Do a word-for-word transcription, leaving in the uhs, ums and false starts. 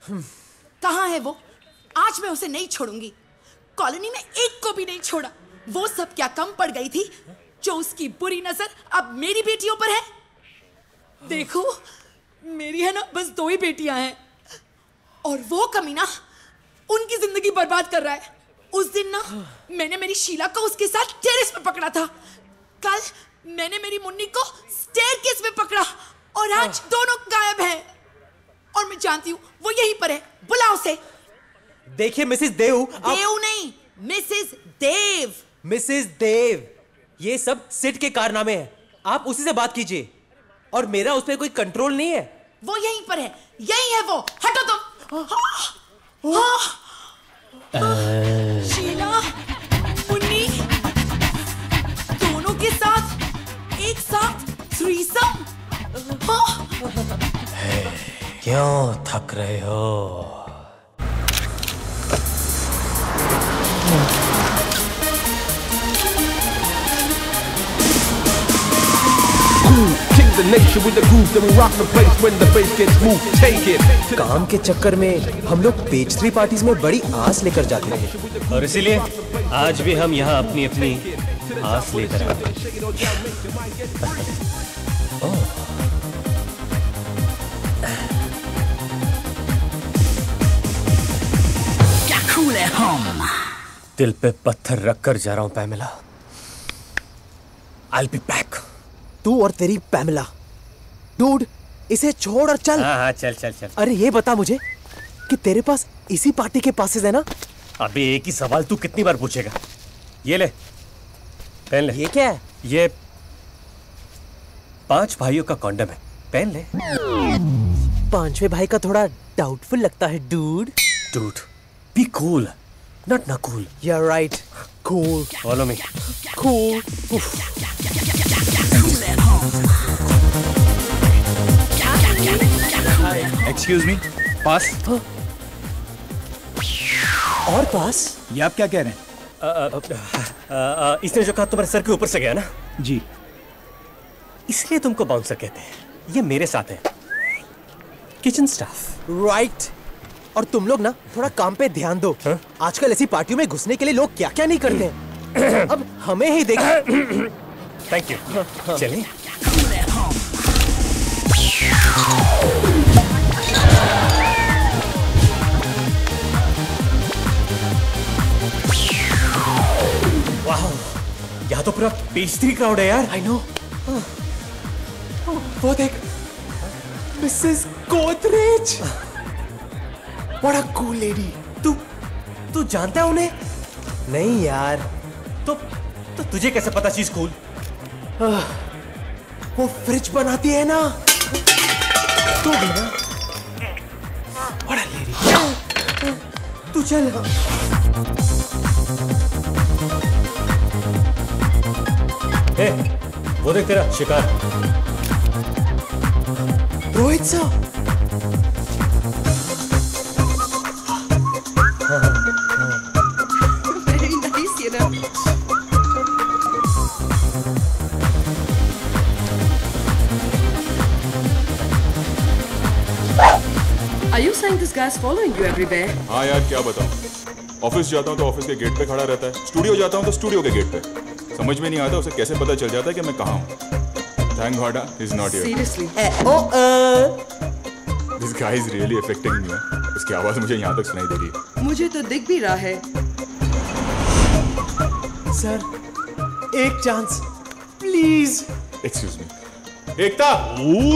कहाँ है वो? आज मैं उसे नहीं छोड़ूंगी। कॉलोनी में एक को भी नहीं छोड़ा। वो सब क्या कम पड़ गई थी जो उसकी बुरी नजर अब मेरी बेटियों पर है? देखो, मेरी है ना बस दो ही बेटियां हैं और वो कमीना उनकी जिंदगी बर्बाद कर रहा है। उस दिन ना मैंने मेरी शीला को उसके साथ टेरेस पे पकड़ा था। कल मैंने मेरी मुन्नी को स्टेयरकेस में पकड़ा और आज दोनों गायब हैं। और मैं जानती हूँ वो यहीं पर है। बुलाओ उसे। देखिए मिसेस देव, आप... देव नहीं, मिसेस देव। मिसेस देव, ये सब सिट के कारनामे हैं। आप उसी से बात कीजिए और मेरा उस पर कोई कंट्रोल नहीं है। वो यहीं पर है, यहीं है वो। हटो तुम। हाँ, हाँ। शीला, मुन्नी, दोनों के साथ एक साथ थ्रीसम। हाँ। क्यों थक रहे हो? The nation with the groove, then we rock the place when the bass gets moved. Take it. काम के चक्कर में हम लोग पेज थ्री पार्टीज में बड़ी आस लेकर जाते हैं और इसीलिए आज भी हम यहाँ अपनी अपनी आस लेकर आए। क्या कूल है हम। दिल पे पत्थर रख कर जा रहा हूँ पैमिला। I'll be back. तू और तेरी पैमिला। डूड, इसे छोड़ और चल। हाँ हाँ चल चल चल। अरे ये बता मुझे कि तेरे पास इसी पार्टी के पासेस है ना? अबे एक ही सवाल तू कितनी बार पूछेगा? ये ले, पहन ले। ये क्या है? ये पांच भाइयों का कॉन्डम है, पहन ले। पांचवे भाई का थोड़ा डाउटफुल लगता है dude. Dude, be cool, not ना cool. You are right, cool. Follow me. Cool. Excuse me, pass. और पास? ये आप क्या कह रहे हैं? आ, आ, आ, आ, इसने जो कहा तुम्हारे सर के ऊपर से गया ना? जी। इसलिए तुमको बाउंसर कहते हैं। ये मेरे साथ है, किचन स्टाफ। राइट। और तुम लोग ना थोड़ा काम पे ध्यान दो। हा? आजकल ऐसी पार्टियों में घुसने के लिए लोग क्या क्या नहीं करते हैं। अब हमें ही देखा। Thank you. चलिए। वाह, यहाँ तो पूरा पेस्ट्री क्राउड है यार। I know. वो देख, Mrs Godrej. What a cool lady. तू तू जानता है उन्हें? नहीं यार। तो तो तुझे कैसे पता चीज कूल? वो फ्रिज बनाती है ना, तो भी ना। What a lady. तू चल। ए, वो देख तेरा शिकार। रोहित साहब। Very nice, you know. Are you saying this guy's following you everywhere? हाँ यार, क्या बताऊँ। ऑफिस जाता हूँ तो ऑफिस के गेट पे खड़ा रहता है, स्टूडियो जाता हूँ तो स्टूडियो के गेट पे। समझ में नहीं आता उसे कैसे पता चल जाता है कि मैं कहाँ हूँ। Thank God he's not here. Seriously? This guy is really affecting me. इसकी आवाज मुझे यहाँ तक सुनाई दे रही है। मुझे तो दिख भी रहा है। सर, एक chance please. Excuse me. Ekta.